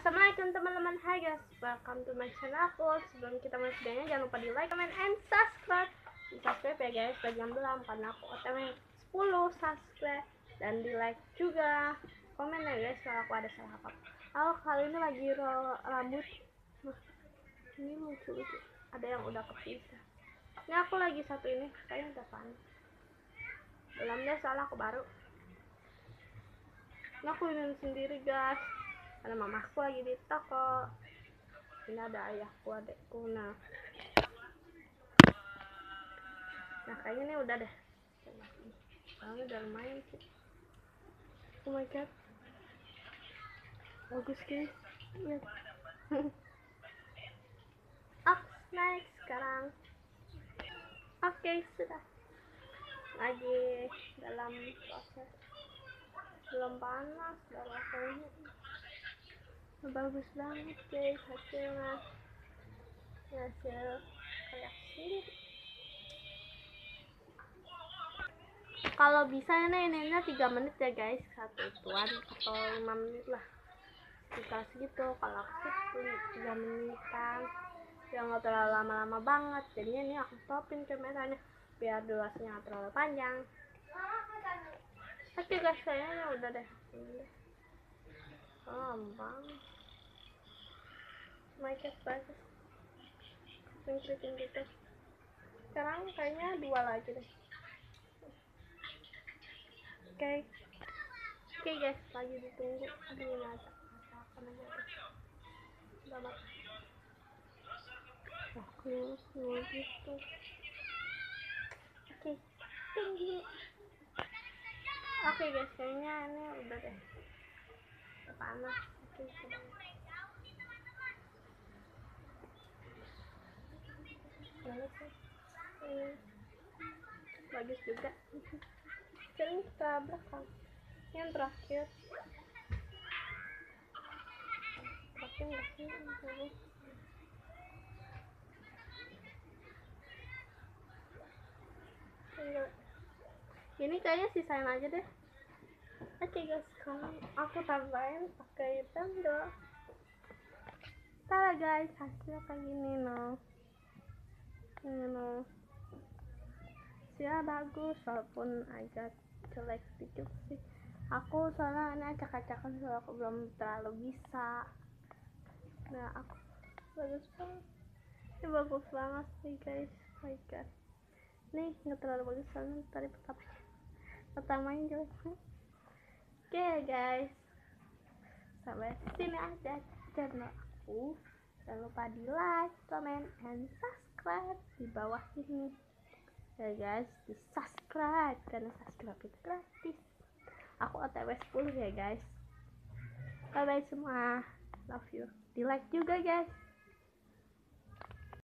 Assalamualaikum teman-teman. Hai guys, welcome to my channel. Sebelum kita mulai videonya, jangan lupa di like, comment, and subscribe. Di subscribe ya guys, bagi yang belum, karena aku OTW 10 subscribe. Dan di like juga. Komen ya guys kalau aku ada salah apa. Aku kali ini lagi rambut. Ini lucu-lucu. Ada yang udah kepisah. Ini aku lagi satu ini, kayaknya udah panas. Belum deh, soalnya aku baru. Ini aku ini sendiri guys. Ada mamaku lagi di toko. Ini ada ayahku, adekku. Nah kayaknya ini udah deh. Soalnya udah lumayan sih. Oh my god, bagus guys. Lihat. Naik sekarang. Oke, sudah. Lagi dalam proses. Belum panas, udah rasanya. Bagus banget guys hasilnya. Hasil kreasi. Kalau bisa ini 3 menit ya guys, satu ituan atau 5 menit lah, dikasih gitu. Kalau aku 3 menitan yang nggak terlalu lama-lama banget. Jadinya ini aku stopin kameranya biar durasinya nggak terlalu panjang. Oke guys, kayaknya udah deh. Gampang. Make bagus. Singkirin gitu. Sekarang kayaknya 2 lagi deh. Oke guys, lagi ditunggu. Aduh, ini ada apa aja deh. Udah matang. Aku gitu. Oke, tinggi. Oke guys, kayaknya ini udah deh. Udah panas. Oke, sedang. Bagus juga. Sekarang kita belakang. Yang terakhir. Ini kayaknya sisain aja deh. Oke guys, sekarang aku tambahin pakai pendel. Tada guys, hasilnya kayak gini no. Ini no. Ya bagus, walaupun agak jelek sedikit sih. Aku soalnya ini acak-acakan, soalnya aku belum terlalu bisa. Nah aku bagus banget. Ini bagus banget sih guys. Oh my god. Nih nggak terlalu bagus soalnya tadi pertamanya jelek. Oke guys, sampai sini aja channel aku. Jangan lupa di like, comment, and subscribe di bawah ini. Ya guys, di subscribe karena subscribe itu gratis. Aku OTW 10 ya guys. Bye bye semua, love you. Di like juga guys.